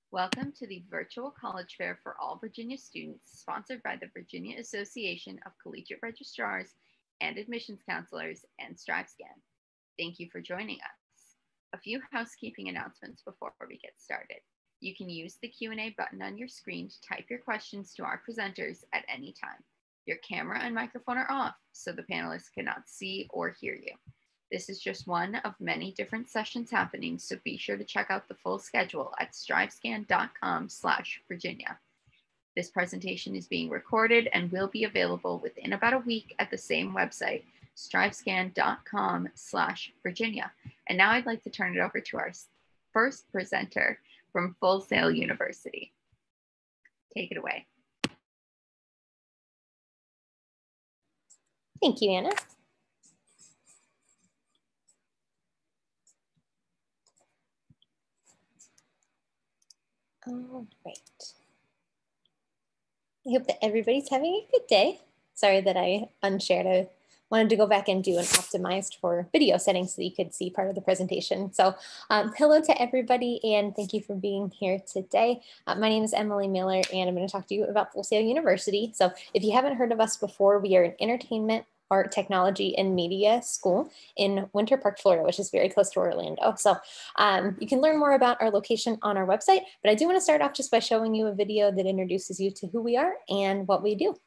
Welcome to the Virtual College Fair for all Virginia students, sponsored by the Virginia Association of Collegiate Registrars and Admissions Counselors and StriveScan. Thank you for joining us. A few housekeeping announcements before we get started. You can use the Q&A button on your screen to type your questions to our presenters at any time. Your camera and microphone are off, so the panelists cannot see or hear you. This is just one of many different sessions happening, so be sure to check out the full schedule at strivescan.com/Virginia. This presentation is being recorded and will be available within about a week at the same website, strivescan.com/Virginia. And now I'd like to turn it over to our first presenter from Full Sail University. Take it away. Thank you, Anna. All right. I hope that everybody's having a good day. Sorry that I unshared. I wanted to go back and do an optimized for video setting so that you could see part of the presentation. So hello to everybody and thank you for being here today. My name is Emily Miller and I'm going to talk to you about Full Sail University. So if you haven't heard of us before, we are an entertainment, art, technology, and media school in Winter Park, Florida, which is very close to Orlando. So you can learn more about our location on our website, but I do want to start off just by showing you a video that introduces you to who we are and what we do.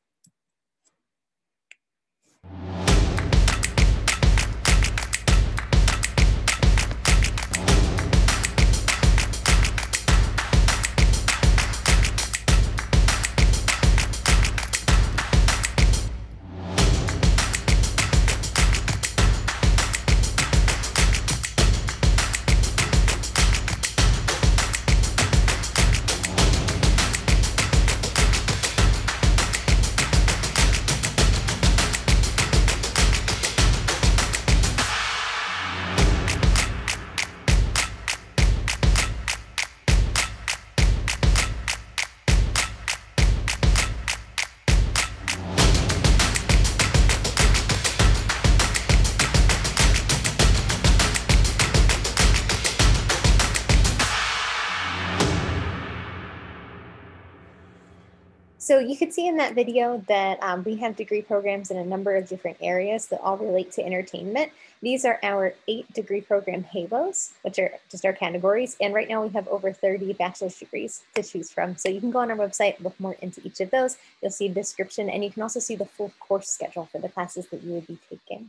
So you could see in that video that we have degree programs in a number of different areas that all relate to entertainment. These are our 8 degree program halos, which are just our categories. And right now we have over 30 bachelor's degrees to choose from. So you can go on our website, look more into each of those. You'll see a description and you can also see the full course schedule for the classes that you would be taking.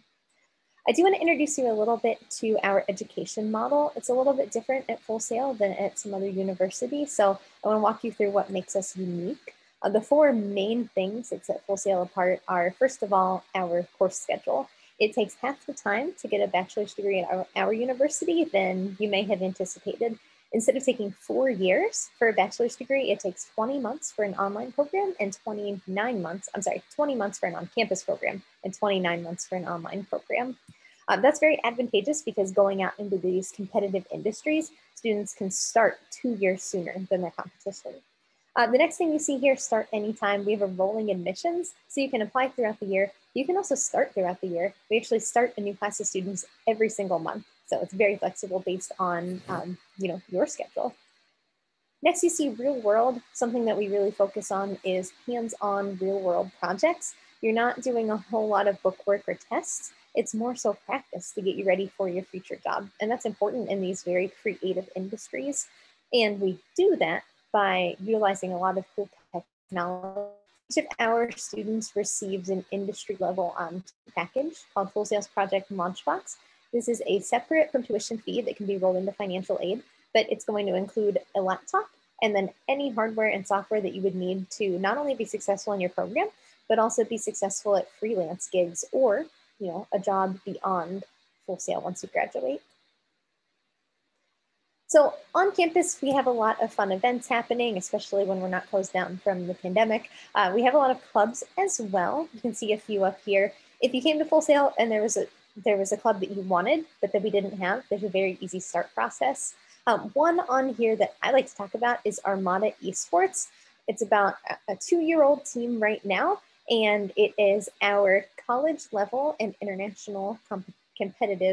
I do want to introduce you a little bit to our education model. It's a little bit different at Full Sail than at some other universities. So I want to walk you through what makes us unique. The 4 main things that set Full Sail apart are, first of all, our course schedule. It takes half the time to get a bachelor's degree at our university than you may have anticipated. Instead of taking 4 years for a bachelor's degree, it takes 20 months for an online program and 20 months for an on-campus program and 29 months for an online program. That's very advantageous because going out into these competitive industries, students can start 2 years sooner than their competition. The next thing you see here, start anytime. We have a rolling admissions, so you can apply throughout the year. You can also start throughout the year. We actually start a new class of students every single month. So it's very flexible based on your schedule. Next, you see real world. Something that we really focus on is hands-on real world projects. You're not doing a whole lot of bookwork or tests. It's more so practice to get you ready for your future job. And that's important in these very creative industries. And we do that by utilizing a lot of cool technology. Each of our students receives an industry level package called Full Sail's Project Launchbox. This is a separate from tuition fee that can be rolled into financial aid, but it's going to include a laptop and then any hardware and software that you would need to not only be successful in your program, but also be successful at freelance gigs or a job beyond Full Sail once you graduate. So on campus, we have a lot of fun events happening, especially when we're not closed down from the pandemic. We have a lot of clubs as well. You can see a few up here. If you came to Full Sail and there was a club that you wanted, but that we didn't have, there's a very easy start process. One on here that I like to talk about is Armada Esports. It's about a 2-year-old team right now, and it is our college level and international competitive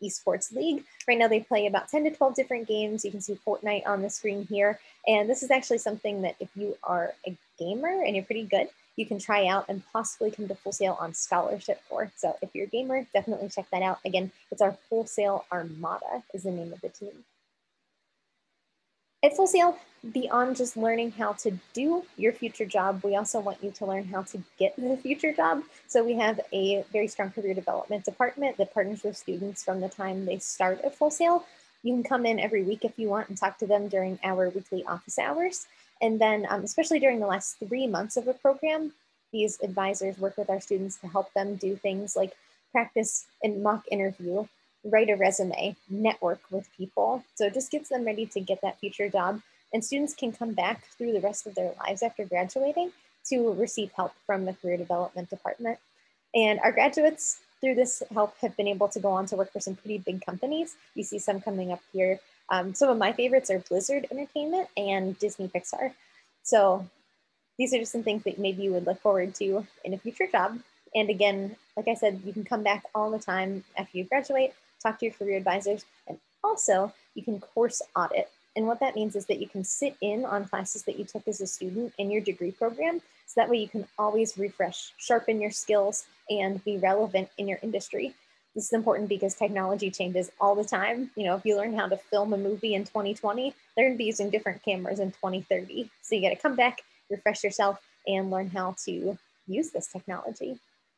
esports league. Right now they play about 10 to 12 different games. You can see Fortnite on the screen here. And this is actually something that if you are a gamer and you're pretty good, you can try out and possibly come to Full Sail on scholarship for. So if you're a gamer, definitely check that out. Again, it's our Full Sail Armada is the name of the team. At Full Sail, beyond just learning how to do your future job, we also want you to learn how to get the future job. So we have a very strong career development department that partners with students from the time they start at Full Sail. You can come in every week if you want and talk to them during our weekly office hours. And then especially during the last 3 months of a program, these advisors work with our students to help them do things like practice and mock interview, write a resume, network with people. So it just gets them ready to get that future job. And students can come back through the rest of their lives after graduating to receive help from the career development department. And our graduates through this help have been able to go on to work for some pretty big companies. You see some coming up here. Some of my favorites are Blizzard Entertainment and Disney Pixar. So these are just some things that maybe you would look forward to in a future job. And again, like I said, you can come back all the time after you graduate, talk to your career advisors, and also you can course audit. And what that means is that you can sit in on classes that you took as a student in your degree program. So that way you can always refresh, sharpen your skills, and be relevant in your industry. This is important because technology changes all the time. You know, if you learn how to film a movie in 2020, they're gonna be using different cameras in 2030. So you gotta come back, refresh yourself, and learn how to use this technology.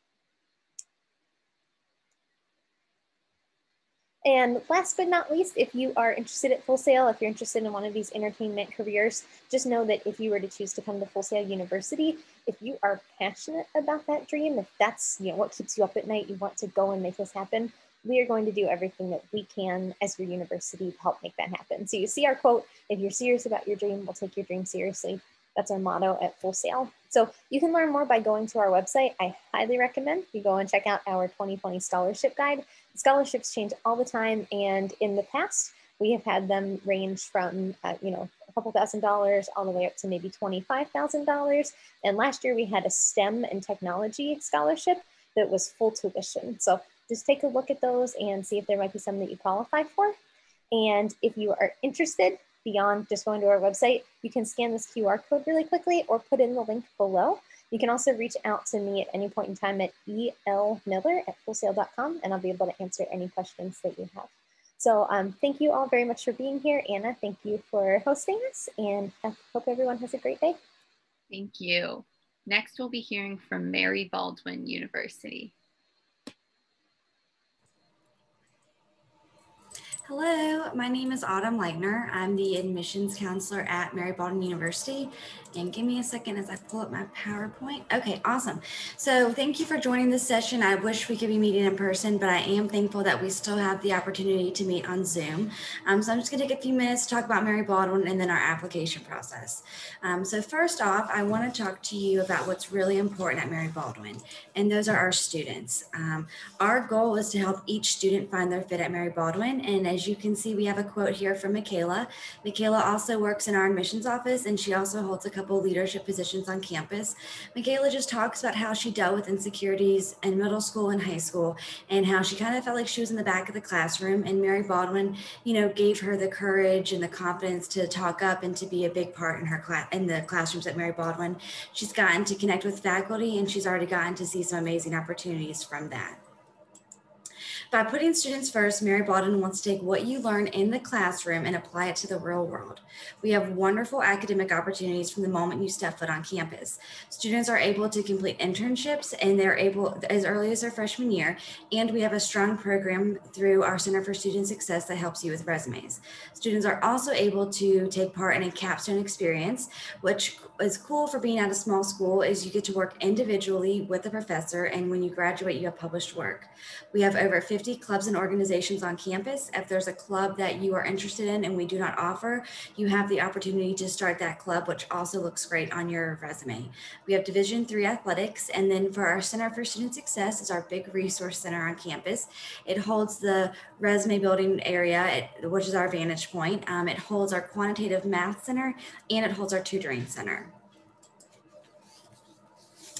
And last but not least, if you are interested at Full Sail, if you're interested in one of these entertainment careers, just know that if you were to choose to come to Full Sail University, if you are passionate about that dream, if that's what keeps you up at night, you want to go and make this happen, we are going to do everything that we can as your university to help make that happen. So you see our quote, if you're serious about your dream, we'll take your dream seriously. That's our motto at Full Sail. So you can learn more by going to our website. I highly recommend you go and check out our 2020 scholarship guide. Scholarships change all the time, and in the past, we have had them range from a couple $1,000s all the way up to maybe $25,000. And last year we had a STEM and technology scholarship that was full tuition. So just take a look at those and see if there might be some that you qualify for. And if you are interested, beyond just going to our website, you can scan this QR code really quickly or put in the link below. You can also reach out to me at any point in time at elmiller@fullsail.com, and I'll be able to answer any questions that you have. So thank you all very much for being here. Anna, thank you for hosting us, and I hope everyone has a great day. Thank you. Next, we'll be hearing from Baldwin University. Hello, my name is Autumn Leitner. I'm the admissions counselor at Baldwin University. And give me a second as I pull up my PowerPoint. Okay, awesome. So thank you for joining this session. I wish we could be meeting in person, but I am thankful that we still have the opportunity to meet on Zoom. So I'm just gonna take a few minutes to talk about Baldwin and then our application process. So first off, I wanna talk to you about what's really important at Baldwin, and those are our students. Our goal is to help each student find their fit at Baldwin, and as you can see, we have a quote here from Michaela. Michaela also works in our admissions office, and she also holds a couple leadership positions on campus. Michaela just talks about how she dealt with insecurities in middle school and high school, and how she kind of felt like she was in the back of the classroom, and Baldwin, gave her the courage and the confidence to talk up and to be a big part in her class, in the classrooms at Baldwin. She's gotten to connect with faculty, and she's already gotten to see some amazing opportunities from that. By putting students first, Baldwin wants to take what you learn in the classroom and apply it to the real world. We have wonderful academic opportunities from the moment you step foot on campus. Students are able to complete internships, and they're able as early as their freshman year, and we have a strong program through our Center for Student Success that helps you with resumes. Students are also able to take part in a capstone experience, which is cool for being at a small school, is you get to work individually with the professor, and when you graduate, you have published work. We have over 50 clubs and organizations on campus. If there's a club that you are interested in and we do not offer, you have the opportunity to start that club, which also looks great on your resume. We have Division III athletics, and then for our Center for Student Success is our big resource center on campus. It holds the resume building area, which is our vantage point. It holds our quantitative math center, and it holds our tutoring center.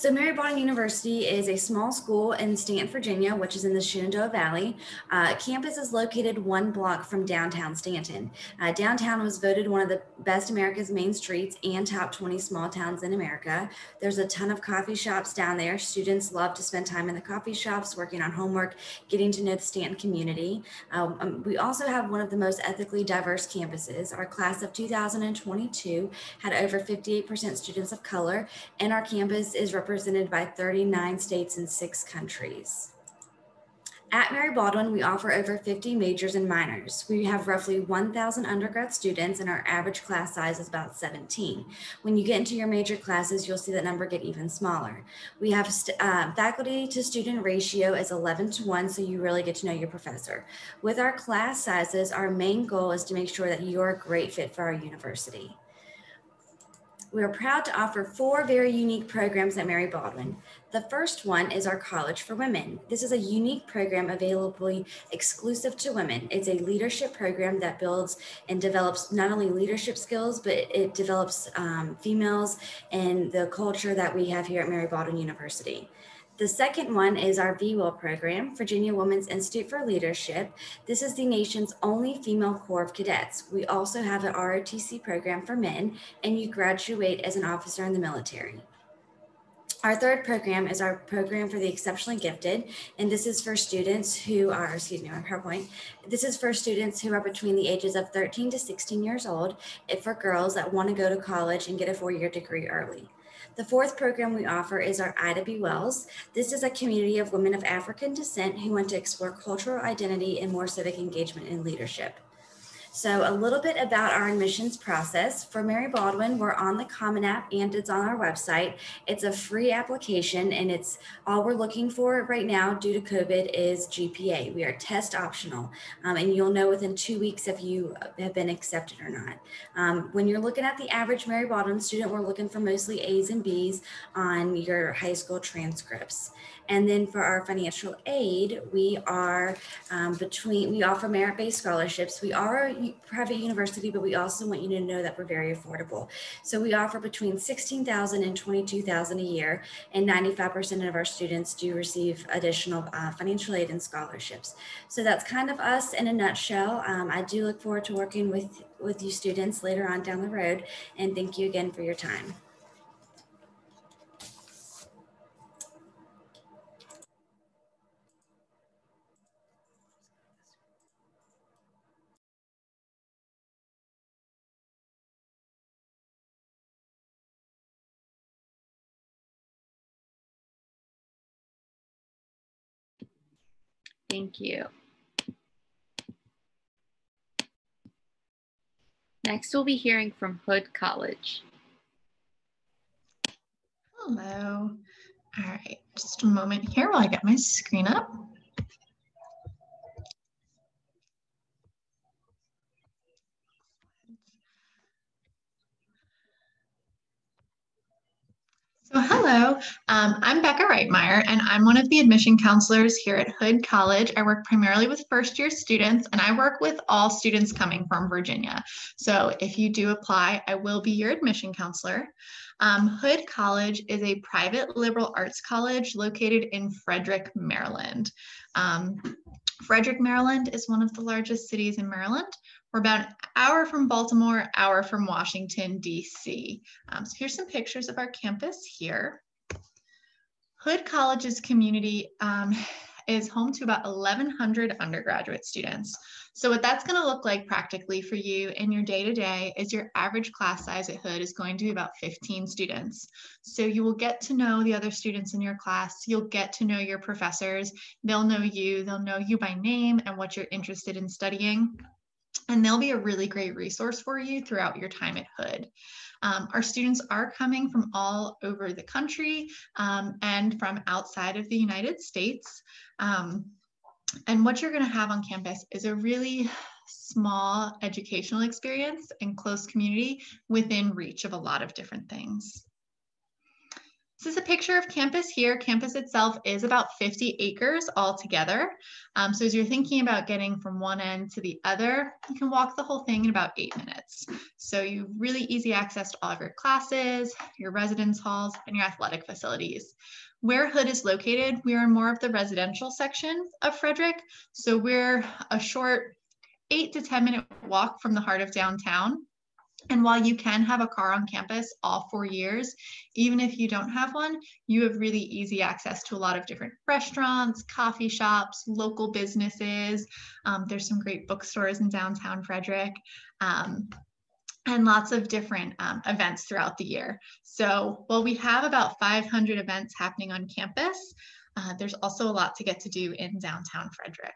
So Mary Baldwin University is a small school in Stanton, Virginia, which is in the Shenandoah Valley. Campus is located 1 block from downtown Stanton. Downtown was voted one of the best America's main streets and top 20 small towns in America. There's a ton of coffee shops down there. Students love to spend time in the coffee shops, working on homework, getting to know the Stanton community. We also have one of the most ethically diverse campuses. Our class of 2022 had over 58% students of color, and our campus is represented by 39 states and 6 countries. At Mary Baldwin, we offer over 50 majors and minors. We have roughly 1,000 undergrad students, and our average class size is about 17. When you get into your major classes, you'll see that number get even smaller. We have faculty to student ratio is 11:1, so you really get to know your professor. With our class sizes, our main goal is to make sure that you're a great fit for our university. We are proud to offer 4 very unique programs at Mary Baldwin. The first one is our College for Women. This is a unique program available exclusive to women. It's a leadership program that builds and develops not only leadership skills, but it develops females and the culture that we have here at Mary Baldwin University. The second one is our VWIL program, Virginia Women's Institute for Leadership. This is the nation's only female Corps of Cadets. We also have an ROTC program for men, and you graduate as an officer in the military. Our third program is our program for the exceptionally gifted, and this is for students who are, our PowerPoint. This is for students who are between the ages of 13 to 16 years old, and for girls that want to go to college and get a 4-year degree early. The fourth program we offer is our Ida B. Wells. This is a community of women of African descent who want to explore cultural identity and more civic engagement and leadership. So a little bit about our admissions process. For Mary Baldwin, we're on the Common App and it's on our website. It's a free application, and it's all we're looking for right now due to COVID is GPA. We are test optional, and you'll know within 2 weeks if you have been accepted or not. When you're looking at the average Mary Baldwin student, we're looking for mostly A's and B's on your high school transcripts. And then for our financial aid, we are we offer merit-based scholarships. We are a private university, but we also want you to know that we're very affordable. So we offer between $16,000 and $22,000 a year, and 95% of our students do receive additional financial aid and scholarships. So that's kind of us in a nutshell. I do look forward to working with you students later on down the road, and thank you again for your time. Thank you. Next, we'll be hearing from Hood College. Hello. All right, just a moment here while I get my screen up. So hello, I'm Becca Reitmeyer, and I'm one of the admission counselors here at Hood College. I work primarily with first-year students, and I work with all students coming from Virginia. So if you do apply, I will be your admission counselor. Hood College is a private liberal arts college located in Frederick, Maryland. Frederick, Maryland is one of the largest cities in Maryland. We're about an hour from Baltimore, hour from Washington, D.C. So here's some pictures of our campus here. Hood College's community is home to about 1,100 undergraduate students. So what that's going to look like practically for you in your day-to-day is your average class size at Hood is going to be about 15 students. So you will get to know the other students in your class. You'll get to know your professors. They'll know you by name and what you're interested in studying. And they'll be a really great resource for you throughout your time at Hood. Our students are coming from all over the country and from outside of the United States. And what you're going to have on campus is a really small educational experience and close community within reach of a lot of different things. This is a picture of campus here. Campus itself is about 50 acres altogether. So as you're thinking about getting from one end to the other, you can walk the whole thing in about 8 minutes. So you have really easy access to all of your classes, your residence halls, and your athletic facilities. Where Hood is located, we are in more of the residential section of Frederick. So we're a short 8 to 10 minute walk from the heart of downtown. And while you can have a car on campus all 4 years, even if you don't have one, you have really easy access to a lot of different restaurants, coffee shops, local businesses. There's some great bookstores in downtown Frederick, and lots of different events throughout the year. So while we have about 500 events happening on campus, there's also a lot to get to do in downtown Frederick.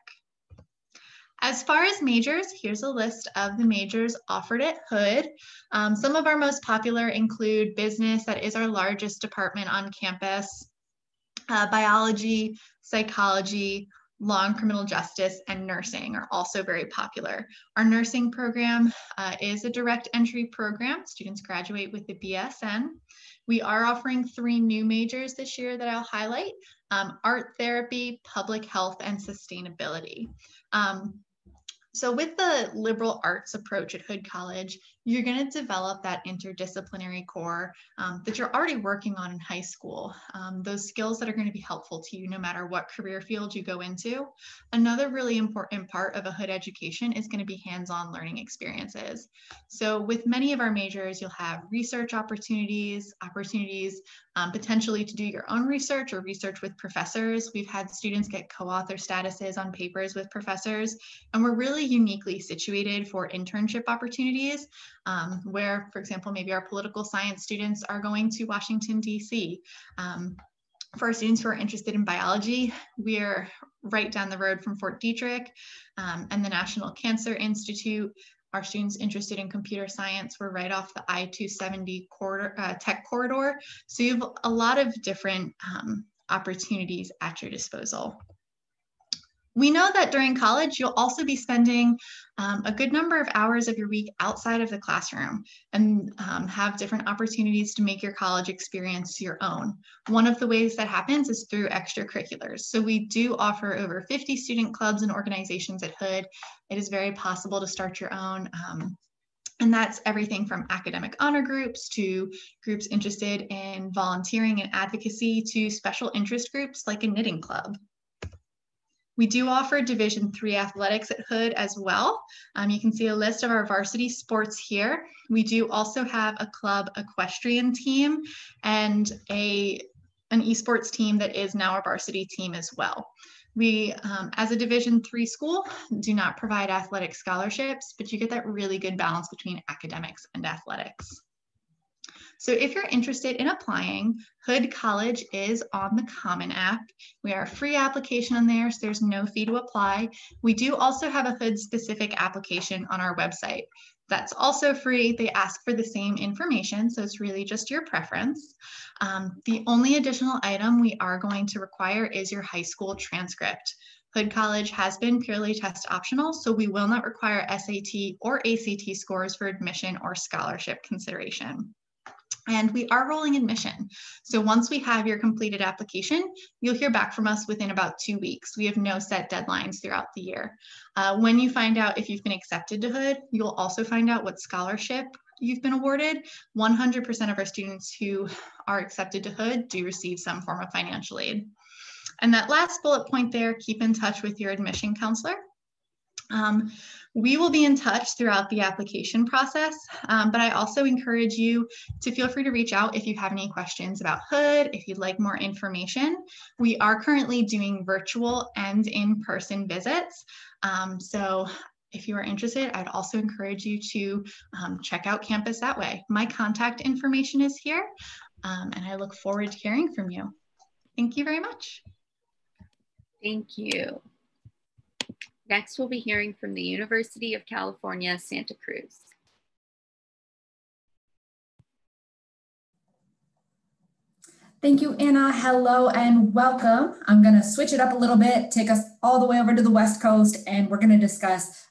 As far as majors, here's a list of the majors offered at Hood. Some of our most popular include business, that is our largest department on campus, biology, psychology, law and criminal justice, and nursing are also very popular. Our nursing program is a direct entry program. Students graduate with the BSN. We are offering 3 new majors this year that I'll highlight: art therapy, public health, and sustainability. So with the liberal arts approach at Hood College, you're going to develop that interdisciplinary core that you're already working on in high school, those skills that are going to be helpful to you no matter what career field you go into. Another really important part of a Hood education is going to be hands-on learning experiences. So with many of our majors, you'll have research opportunities potentially to do your own research or research with professors. We've had students get co-author statuses on papers with professors, and we're really uniquely situated for internship opportunities where, for example, maybe our political science students are going to Washington, D.C. For our students who are interested in biology, we're right down the road from Fort Detrick and the National Cancer Institute. Our students interested in computer science, we're right off the I-270 tech corridor. So you have a lot of different opportunities at your disposal. We know that during college, you'll also be spending a good number of hours of your week outside of the classroom and have different opportunities to make your college experience your own. One of the ways that happens is through extracurriculars. So we do offer over 50 student clubs and organizations at Hood. It is very possible to start your own. And that's everything from academic honor groups to groups interested in volunteering and advocacy to special interest groups like a knitting club. We do offer Division III athletics at Hood as well. You can see a list of our varsity sports here. We do also have a club equestrian team and an esports team that is now a varsity team as well. We, as a Division III school, do not provide athletic scholarships, but you get that really good balance between academics and athletics. So if you're interested in applying, Hood College is on the Common App. We are a free application on there, so there's no fee to apply. We do also have a Hood specific application on our website. That's also free. They ask for the same information, so it's really just your preference. The only additional item we are going to require is your high school transcript. Hood College has been purely test optional, so we will not require SAT or ACT scores for admission or scholarship consideration. And we are rolling admission. So once we have your completed application, you'll hear back from us within about 2 weeks. We have no set deadlines throughout the year. When you find out if you've been accepted to Hood, you'll also find out what scholarship you've been awarded. 100% of our students who are accepted to Hood do receive some form of financial aid. And that last bullet point there, keep in touch with your admission counselor. We will be in touch throughout the application process, but I also encourage you to feel free to reach out if you have any questions about Hood, if you'd like more information. We are currently doing virtual and in-person visits. So if you are interested, I'd also encourage you to check out campus that way. My contact information is here, and I look forward to hearing from you. Thank you very much. Thank you. Next, we'll be hearing from the University of California, Santa Cruz. Thank you, Anna. Hello and welcome. I'm going to switch it up a little bit, take us all the way over to the West Coast, and we're going to discuss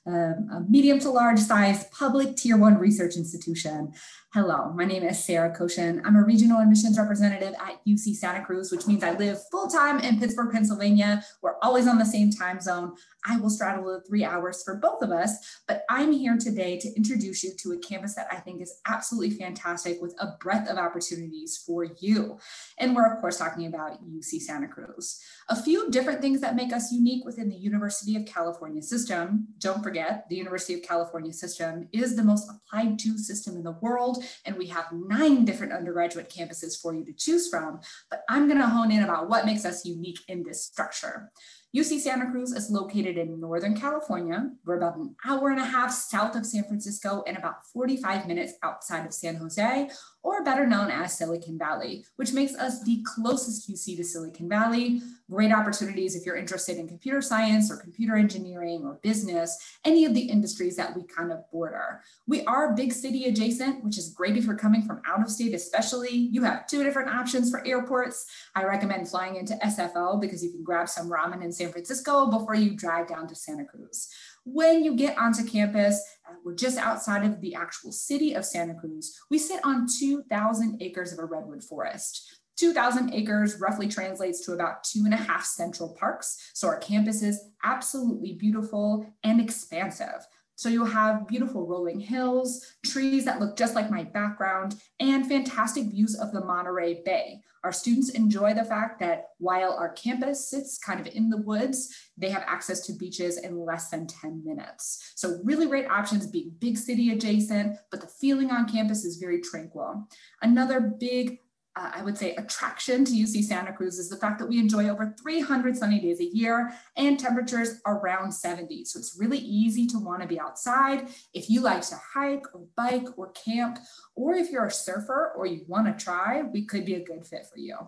a medium to large size public tier 1 research institution. Hello, my name is Sarah Koshin. I'm a regional admissions representative at UC Santa Cruz, which means I live full-time in Pittsburgh, Pennsylvania. We're always on the same time zone. I will straddle the 3 hours for both of us, but I'm here today to introduce you to a campus that I think is absolutely fantastic with a breadth of opportunities for you. And we're of course talking about UC Santa Cruz. A few different things that make us unique within the University of California system. Don't forget, the University of California system is the most applied to system in the world, and we have 9 different undergraduate campuses for you to choose from, but I'm going to hone in about what makes us unique in this structure. UC Santa Cruz is located in Northern California. We're about an hour and a half south of San Francisco and about 45 minutes outside of San Jose, or better known as Silicon Valley, which makes us the closest UC to Silicon Valley. Great opportunities if you're interested in computer science or computer engineering or business, any of the industries that we kind of border. We are big city adjacent, which is great if you're coming from out of state, especially. You have 2 different options for airports. I recommend flying into SFO because you can grab some ramen in San Francisco before you drive down to Santa Cruz. When you get onto campus, we're just outside of the actual city of Santa Cruz. We sit on 2,000 acres of a redwood forest. 2,000 acres roughly translates to about 2.5 central parks. So our campus is absolutely beautiful and expansive. So you'll have beautiful rolling hills, trees that look just like my background, and fantastic views of the Monterey Bay. Our students enjoy the fact that while our campus sits kind of in the woods, they have access to beaches in less than 10 minutes. So really great options being big city adjacent, but the feeling on campus is very tranquil. Another big I would say attraction to UC Santa Cruz is the fact that we enjoy over 300 sunny days a year and temperatures around 70. So it's really easy to want to be outside. If you like to hike or bike or camp, or if you're a surfer or you want to try, we could be a good fit for you.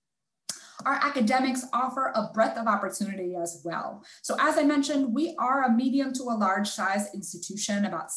Our academics offer a breadth of opportunity as well. So as I mentioned, we are a medium to a large size institution, about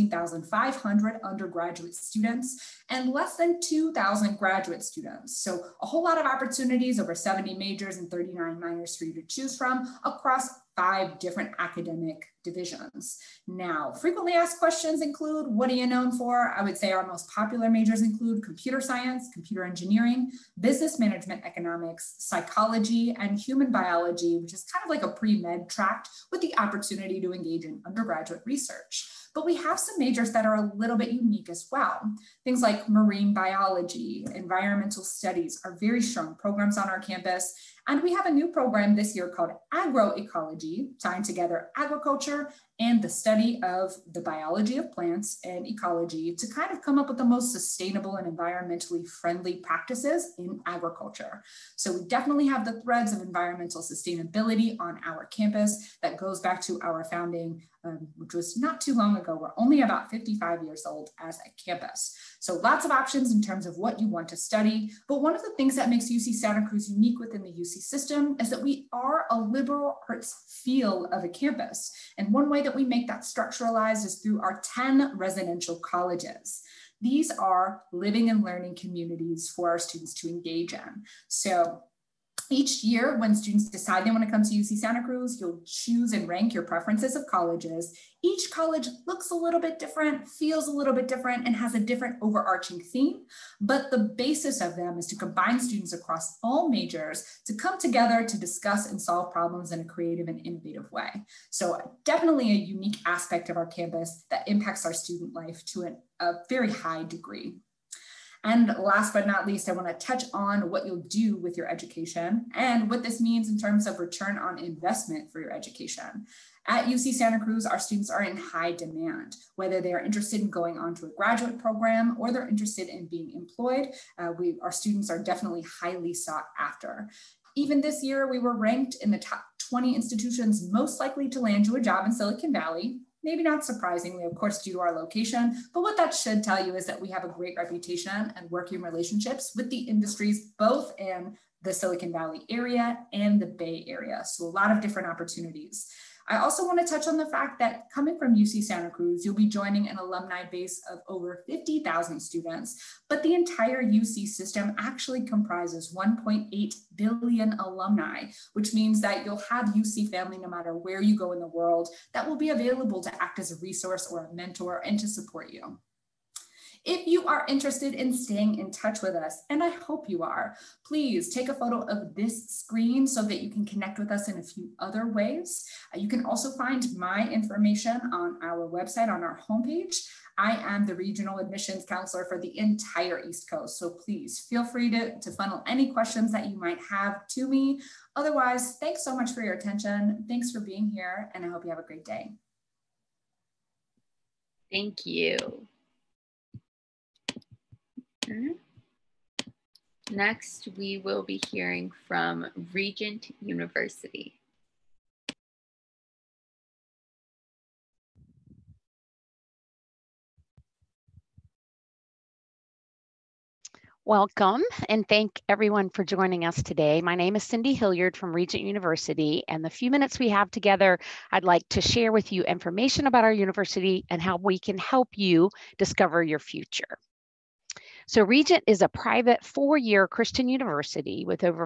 17,500 undergraduate students and less than 2,000 graduate students. So a whole lot of opportunities, over 70 majors and 39 minors for you to choose from across 5 different academic divisions. Now, frequently asked questions include, what are you known for? I would say our most popular majors include computer science, computer engineering, business management economics, psychology, and human biology, which is kind of like a pre-med track with the opportunity to engage in undergraduate research. But we have some majors that are a little bit unique as well. Things like marine biology, environmental studies are very strong programs on our campus. And we have a new program this year called agroecology, tying together agriculture and the study of the biology of plants and ecology to kind of come up with the most sustainable and environmentally friendly practices in agriculture. So we definitely have the threads of environmental sustainability on our campus that goes back to our founding, which was not too long ago. We're only about 55 years old as a campus. So lots of options in terms of what you want to study. But one of the things that makes UC Santa Cruz unique within the UC system is that we are a liberal arts feel of a campus. And one way that we make that structuralized is through our 10 residential colleges. These are living and learning communities for our students to engage in. So each year, when students decide they want to come to UC Santa Cruz, you'll choose and rank your preferences of colleges. Each college looks a little bit different, feels a little bit different, and has a different overarching theme. But the basis of them is to combine students across all majors to come together to discuss and solve problems in a creative and innovative way. So definitely a unique aspect of our campus that impacts our student life to a very high degree. And last but not least, I want to touch on what you'll do with your education and what this means in terms of return on investment for your education. At UC Santa Cruz, our students are in high demand, whether they are interested in going on to a graduate program or they're interested in being employed. Our students are definitely highly sought after. Even this year, we were ranked in the top 20 institutions most likely to land you a job in Silicon Valley. Maybe not surprisingly, of course, due to our location, but what that should tell you is that we have a great reputation and working relationships with the industries, both in the Silicon Valley area and the Bay Area. So a lot of different opportunities. I also want to touch on the fact that coming from UC Santa Cruz, you'll be joining an alumni base of over 50,000 students, but the entire UC system actually comprises 1.8 billion alumni, which means that you'll have UC family no matter where you go in the world that will be available to act as a resource or a mentor and to support you. If you are interested in staying in touch with us, and I hope you are, please take a photo of this screen so that you can connect with us in a few other ways. You can also find my information on our website, on our homepage. I am the regional admissions counselor for the entire East Coast, so please feel free to funnel any questions that you might have to me. Otherwise, thanks so much for your attention. Thanks for being here, and I hope you have a great day. Thank you. Next, we will be hearing from Regent University. Welcome, and thank everyone for joining us today. My name is Cindy Hilliard from Regent University, and the few minutes we have together, I'd like to share with you information about our university and how we can help you discover your future. So Regent is a private 4-year Christian university with over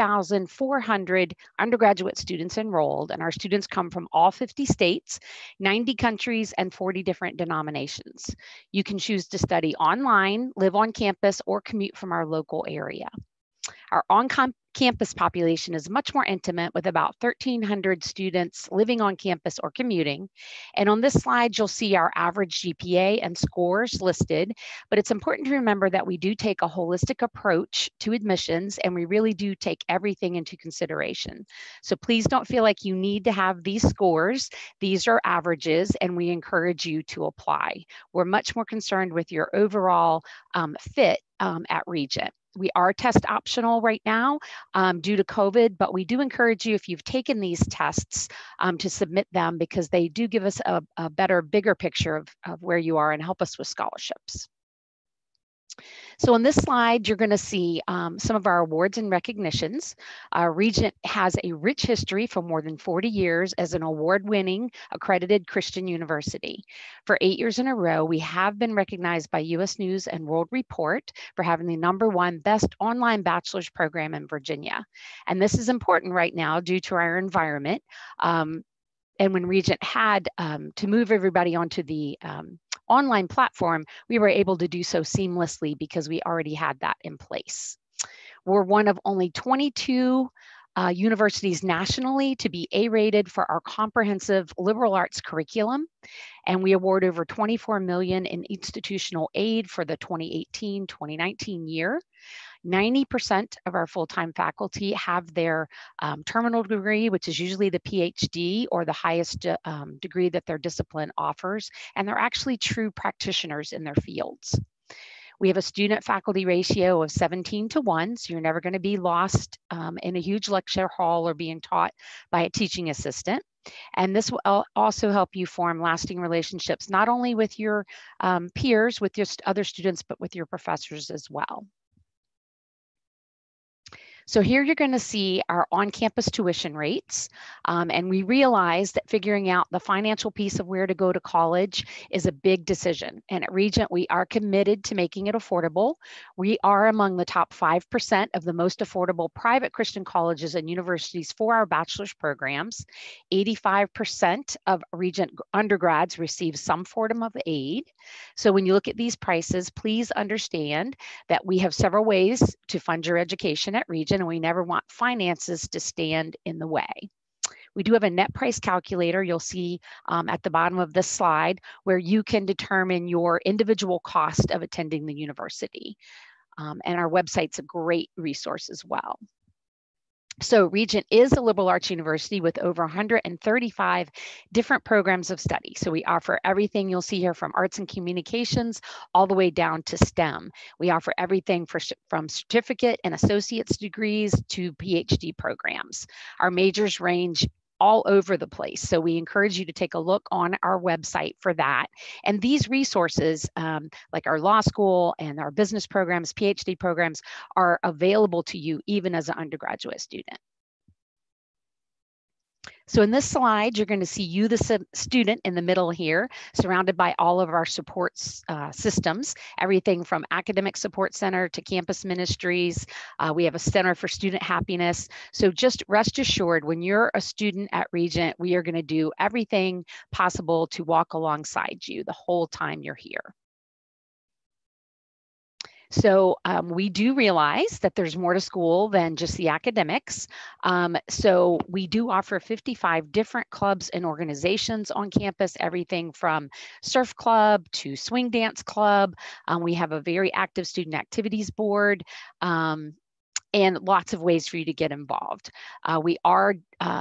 4,400 undergraduate students enrolled, and our students come from all 50 states, 90 countries, and 40 different denominations. You can choose to study online, live on campus, or commute from our local area. Our on-campus population is much more intimate with about 1,300 students living on campus or commuting. And on this slide, you'll see our average GPA and scores listed, but it's important to remember that we do take a holistic approach to admissions and we really do take everything into consideration. So please don't feel like you need to have these scores. These are averages and we encourage you to apply. We're much more concerned with your overall fit at Regent. We are test optional right now due to COVID, but we do encourage you, if you've taken these tests, to submit them because they do give us a better, bigger picture of where you are and help us with scholarships. So on this slide, you're going to see some of our awards and recognitions. Regent has a rich history for more than 40 years as an award-winning accredited Christian university. For 8 years in a row, we have been recognized by U.S. News and World Report for having the #1 best online bachelor's program in Virginia. And this is important right now due to our environment. And when Regent had to move everybody onto the online platform, we were able to do so seamlessly because we already had that in place. We're one of only 22 universities nationally to be A-rated for our comprehensive liberal arts curriculum, and we award over $24 million in institutional aid for the 2018-2019 year. 90% of our full-time faculty have their terminal degree, which is usually the PhD or the highest degree that their discipline offers, and they're actually true practitioners in their fields. We have a student-faculty ratio of 17:1, so you're never going to be lost in a huge lecture hall or being taught by a teaching assistant. And this will also help you form lasting relationships, not only with your peers, with your other students, but with your professors as well. So here you're going to see our on-campus tuition rates, and we realize that figuring out the financial piece of where to go to college is a big decision. And at Regent, we are committed to making it affordable. We are among the top 5% of the most affordable private Christian colleges and universities for our bachelor's programs. 85% of Regent undergrads receive some form of aid. So when you look at these prices, please understand that we have several ways to fund your education at Regent, and we never want finances to stand in the way. We do have a net price calculator you'll see at the bottom of this slide where you can determine your individual cost of attending the university. And our website's a great resource as well. So Regent is a liberal arts university with over 135 different programs of study. So we offer everything you'll see here from arts and communications all the way down to STEM. We offer everything from certificate and associate's degrees to PhD programs. Our majors range all over the place. So we encourage you to take a look on our website for that. And these resources, like our law school and our business programs, PhD programs, are available to you even as an undergraduate student. So in this slide, you're going to see you, the student, in the middle here, surrounded by all of our support systems, everything from academic support center to campus ministries. We have a center for student happiness. So just rest assured, when you're a student at Regent, we are going to do everything possible to walk alongside you the whole time you're here. So we do realize that there's more to school than just the academics. So we do offer 55 different clubs and organizations on campus, everything from surf club to swing dance club. We have a very active student activities board. And lots of ways for you to get involved. We are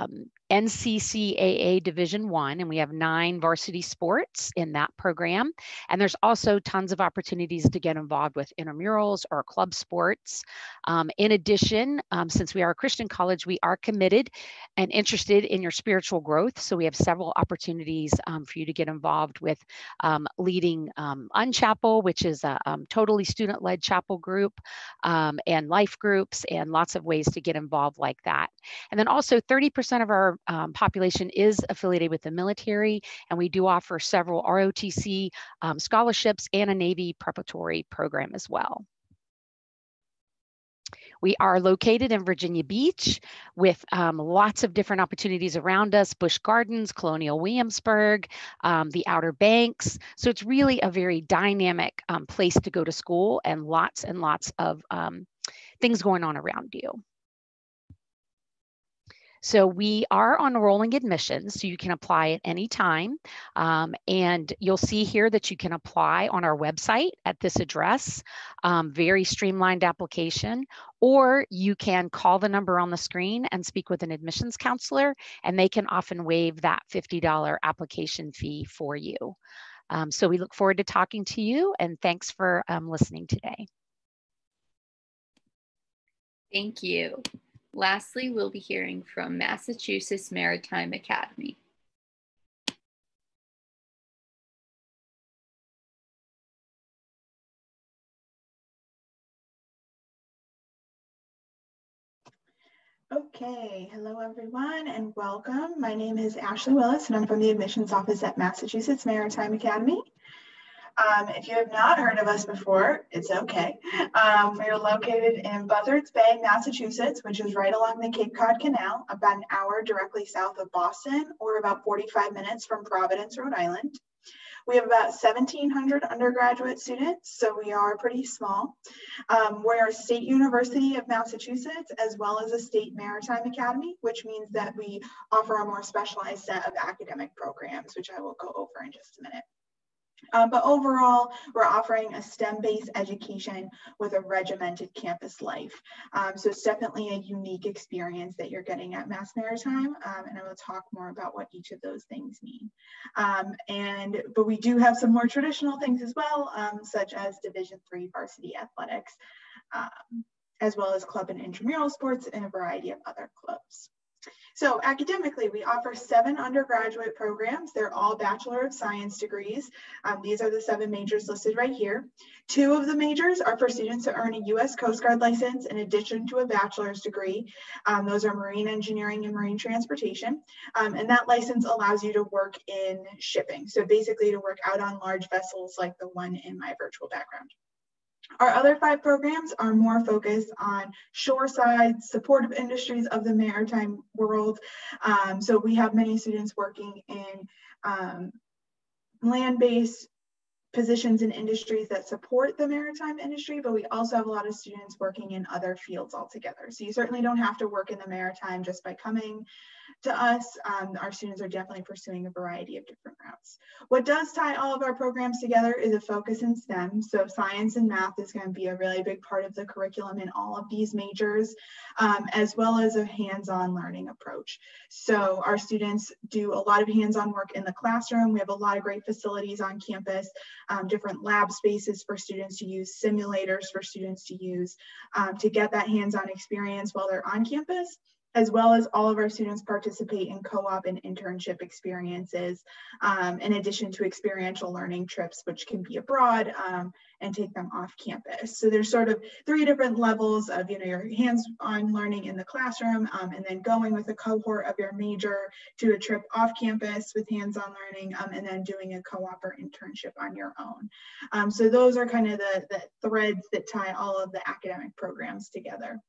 NCCAA Division I, and we have 9 varsity sports in that program. And there's also tons of opportunities to get involved with intramurals or club sports. In addition, since we are a Christian college, we are committed and interested in your spiritual growth. So we have several opportunities for you to get involved with leading Unchapel, which is a totally student-led chapel group, and life groups, and lots of ways to get involved like that. And then also 30% of our population is affiliated with the military, and we do offer several ROTC scholarships and a Navy preparatory program as well. We are located in Virginia Beach with lots of different opportunities around us, Busch Gardens, Colonial Williamsburg, the Outer Banks. So it's really a very dynamic place to go to school, and lots of things going on around you. So we are on rolling admissions, so you can apply at any time. And you'll see here that you can apply on our website at this address, very streamlined application, or you can call the number on the screen and speak with an admissions counselor, and they can often waive that $50 application fee for you. So we look forward to talking to you, and thanks for listening today. Thank you. Lastly, we'll be hearing from Massachusetts Maritime Academy. Okay, hello everyone and welcome. My name is Ashley Willis and I'm from the admissions office at Massachusetts Maritime Academy. If you have not heard of us before, it's okay. We are located in Buzzards Bay, Massachusetts, which is right along the Cape Cod Canal, about an hour directly south of Boston, or about 45 minutes from Providence, Rhode Island. We have about 1,700 undergraduate students, so we are pretty small. We're a state university of Massachusetts, as well as a state maritime academy, which means that we offer a more specialized set of academic programs, which I will go over in just a minute. But overall, we're offering a STEM-based education with a regimented campus life. So it's definitely a unique experience that you're getting at Mass Maritime, and I will talk more about what each of those things mean. But we do have some more traditional things as well, such as Division III varsity athletics, as well as club and intramural sports and a variety of other clubs. So academically, we offer 7 undergraduate programs. They're all Bachelor of Science degrees. These are the 7 majors listed right here. 2 of the majors are for students to earn a U.S. Coast Guard license in addition to a bachelor's degree. Those are marine engineering and marine transportation. And that license allows you to work in shipping. So basically to work out on large vessels like the one in my virtual background. Our other 5 programs are more focused on shoreside supportive industries of the maritime world. So we have many students working in land-based positions in industries that support the maritime industry, but we also have a lot of students working in other fields altogether. So you certainly don't have to work in the maritime just by coming to us. Our students are definitely pursuing a variety of different routes. What does tie all of our programs together is a focus in STEM. So science and math is going to be a really big part of the curriculum in all of these majors, as well as a hands-on learning approach. So our students do a lot of hands-on work in the classroom. We have a lot of great facilities on campus, different lab spaces for students to use, simulators for students to use, to get that hands-on experience while they're on campus. as well as all of our students participate in co-op and internship experiences, in addition to experiential learning trips, which can be abroad and take them off campus. So there's sort of 3 different levels of, your hands-on learning in the classroom, and then going with a cohort of your major to a trip off campus with hands-on learning, and then doing a co-op or internship on your own. So those are kind of the threads that tie all of the academic programs together.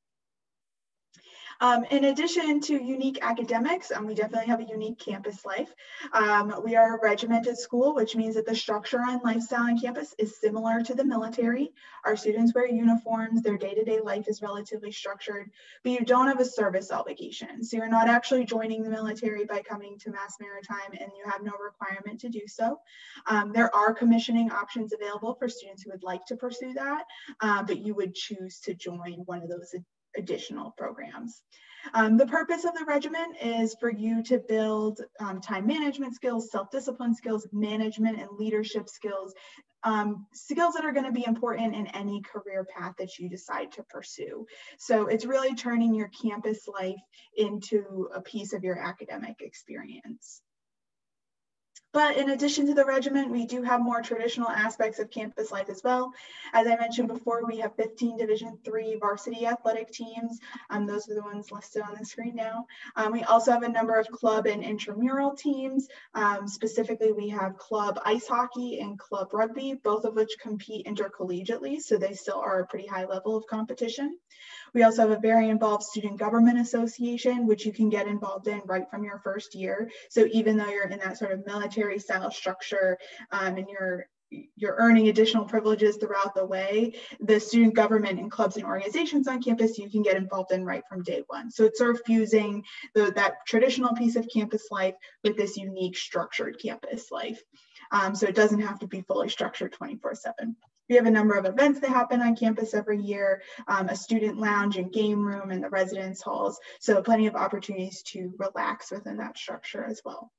In addition to unique academics, we definitely have a unique campus life. We are a regimented school, which means that the structure and lifestyle on campus is similar to the military. Our students wear uniforms, their day-to-day life is relatively structured, but you don't have a service obligation. So you're not actually joining the military by coming to Mass Maritime, and you have no requirement to do so. There are commissioning options available for students who would like to pursue that, but you would choose to join one of those additional programs. The purpose of the regiment is for you to build time management skills, self-discipline skills, management and leadership skills, skills that are going to be important in any career path that you decide to pursue. So it's really turning your campus life into a piece of your academic experience. But in addition to the regiment, we do have more traditional aspects of campus life as well. As I mentioned before, we have 15 Division III varsity athletic teams. Those are the ones listed on the screen now. We also have a number of club and intramural teams. Specifically, we have club ice hockey and club rugby, both of which compete intercollegiately, so they still are a pretty high level of competition. We also have a very involved student government association, which you can get involved in right from your first year. So even though you're in that sort of military style structure and you're earning additional privileges throughout the way, the student government and clubs and organizations on campus you can get involved in right from day one. So it's sort of fusing that traditional piece of campus life with this unique structured campus life. So it doesn't have to be fully structured 24/7. We have a number of events that happen on campus every year, a student lounge and game room and the residence halls. So plenty of opportunities to relax within that structure as well.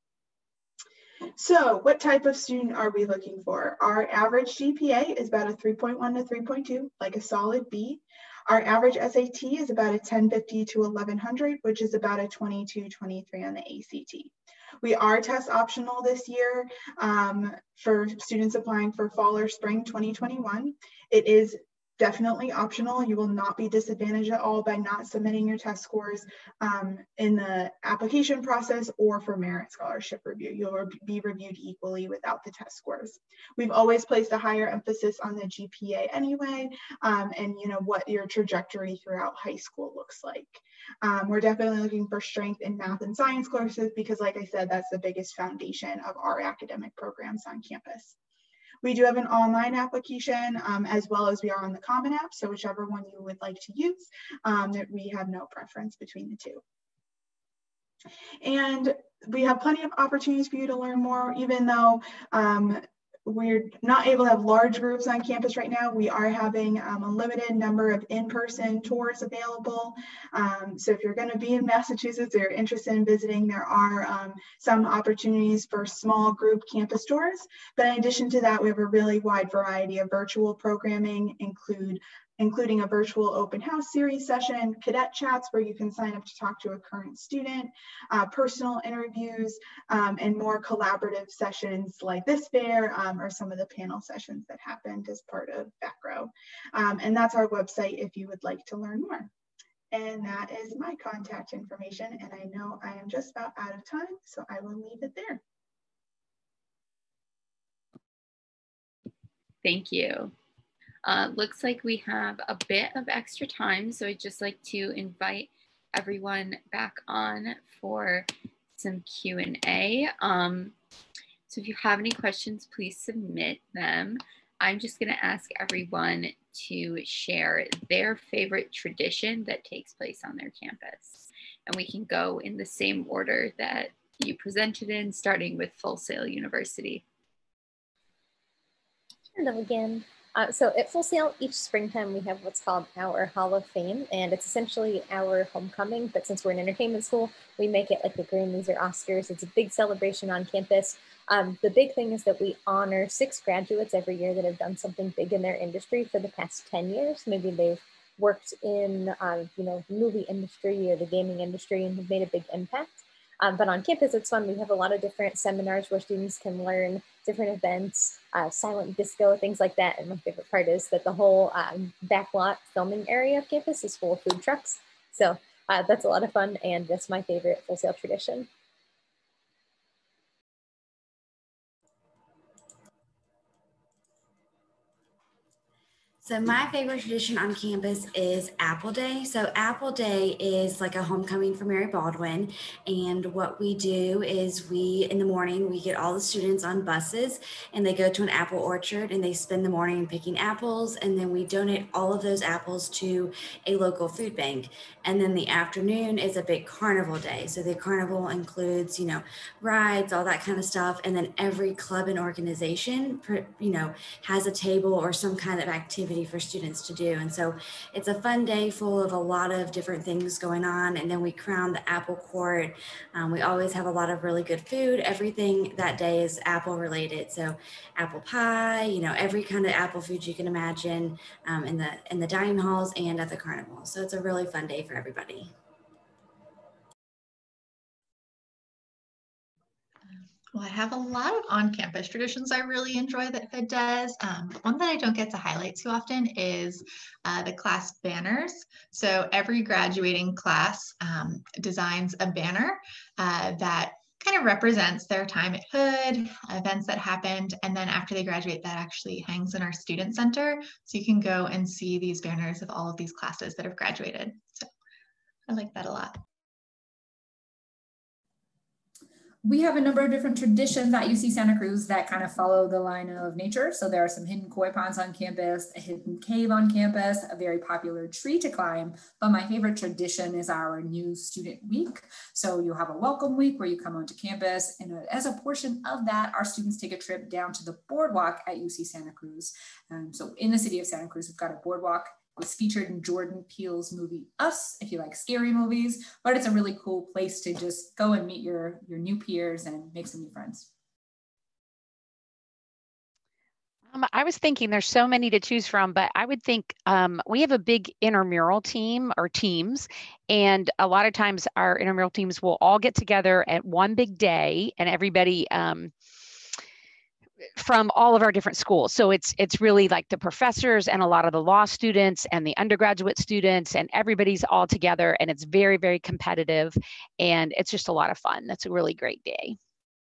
So what type of student are we looking for? Our average GPA is about a 3.1 to 3.2, like a solid B. Our average SAT is about a 1050 to 1100, which is about a 22, 23 on the ACT. We are test optional this year for students applying for fall or spring 2021. It is definitely optional. You will not be disadvantaged at all by not submitting your test scores in the application process or for merit scholarship review. You'll be reviewed equally without the test scores. We've always placed a higher emphasis on the GPA anyway, and what your trajectory throughout high school looks like. We're definitely looking for strength in math and science courses because, like I said, that's the biggest foundation of our academic programs on campus. We do have an online application as well as we are on the Common App, so whichever one you would like to use, we have no preference between the two. And we have plenty of opportunities for you to learn more, even though we're not able to have large groups on campus right now. We are having a limited number of in-person tours available. So if you're going to be in Massachusetts or you're interested in visiting, there are some opportunities for small group campus tours. But in addition to that, we have a really wide variety of virtual programming, including a virtual open house series session, cadet chats where you can sign up to talk to a current student, personal interviews, and more collaborative sessions like this fair or some of the panel sessions that happened as part of Back Row. And that's our website if you would like to learn more. And that is my contact information. And I know I am just about out of time, so I will leave it there. Thank you. Looks like we have a bit of extra time, so I'd just like to invite everyone back on for some Q&A. So if you have any questions, please submit them. I'm just going to ask everyone to share their favorite tradition that takes place on their campus. And we can go in the same order that you presented in, starting with Full Sail University. Hello again. So at Full Sail, each springtime we have what's called our Hall of Fame, and it's essentially our homecoming, but since we're an entertainment school, we make it like the Grammys or Oscars. It's a big celebration on campus. The big thing is that we honor 6 graduates every year that have done something big in their industry for the past 10 years. Maybe they've worked in, you know, the movie industry or the gaming industry and have made a big impact. But on campus, it's fun. We have a lot of different seminars where students can learn different events, silent disco, things like that. And my favorite part is that the whole backlot filming area of campus is full of food trucks. So that's a lot of fun, and that's my favorite Full Sail tradition. So my favorite tradition on campus is Apple Day. So Apple Day is like a homecoming for Mary Baldwin. And what we do is in the morning, we get all the students on buses and they go to an apple orchard and they spend the morning picking apples. And then we donate all of those apples to a local food bank. And then the afternoon is a big carnival day. So the carnival includes, you know, rides, all that kind of stuff. And then every club and organization, you know, has a table or some kind of activity for students to do. And so it's a fun day full of a lot of different things going on. And then we crown the apple court. We always have a lot of really good food. Everything that day is apple related. So apple pie, you know, every kind of apple food you can imagine in the dining halls and at the carnival. So it's a really fun day for everybody. Well, I have a lot of on-campus traditions I really enjoy that Hood does. One that I don't get to highlight too often is the class banners. So every graduating class designs a banner that kind of represents their time at Hood, events that happened, and then after they graduate, that actually hangs in our student center. So you can go and see these banners of all of these classes that have graduated. So I like that a lot. We have a number of different traditions at UC Santa Cruz that kind of follow the line of nature. So there are some hidden koi ponds on campus, a hidden cave on campus, a very popular tree to climb. But my favorite tradition is our new student week. So you'll have a welcome week where you come onto campus. And as a portion of that, our students take a trip down to the boardwalk at UC Santa Cruz. So in the city of Santa Cruz, we've got a boardwalk. Was featured in Jordan Peele's movie Us, if you like scary movies, but it's a really cool place to just go and meet your new peers and make some new friends. I was thinking there's so many to choose from, but I would think we have a big intramural team or teams, and a lot of times our intramural teams will all get together at one big day, and everybody from all of our different schools. So it's really like the professors and a lot of the law students and the undergraduate students, and everybody's all together, and it's very, very competitive, and it's just a lot of fun. That's a really great day.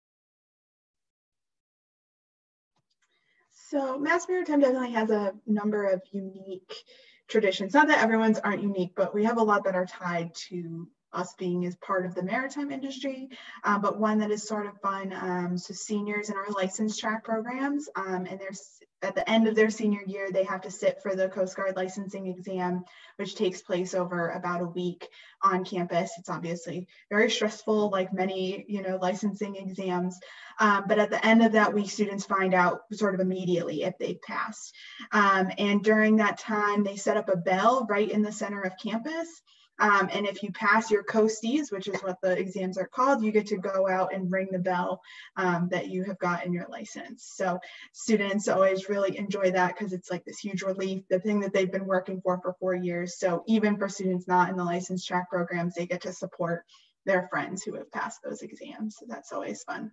So Mass Maritime definitely has a number of unique traditions. Not that everyone's aren't unique, but we have a lot that are tied to us being as part of the maritime industry, but one that is sort of fun. So seniors in our license track programs, and there's at the end of their senior year, they have to sit for the Coast Guard licensing exam, which takes place over about a week on campus. It's obviously very stressful, like many, you know, licensing exams. But at the end of that week, students find out sort of immediately if they've passed. And during that time, they set up a bell right in the center of campus. And if you pass your coasties, which is what the exams are called, you get to go out and ring the bell that you have gotten your license. So students always really enjoy that because it's like this huge relief, the thing that they've been working for 4 years. So even for students not in the license track programs, they get to support their friends who have passed those exams. So that's always fun.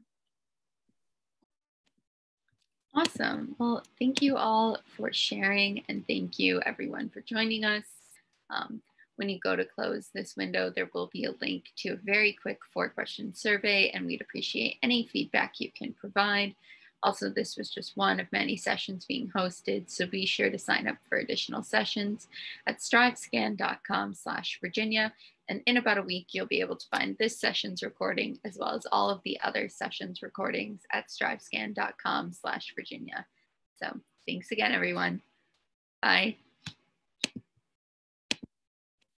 Awesome. Well, thank you all for sharing, and thank you everyone for joining us. When you go to close this window, there will be a link to a very quick 4-question survey, and we'd appreciate any feedback you can provide. Also, this was just one of many sessions being hosted, so be sure to sign up for additional sessions at strivescan.com/Virginia. And in about a week, you'll be able to find this session's recording as well as all of the other sessions recordings at strivescan.com/Virginia. So thanks again, everyone. Bye.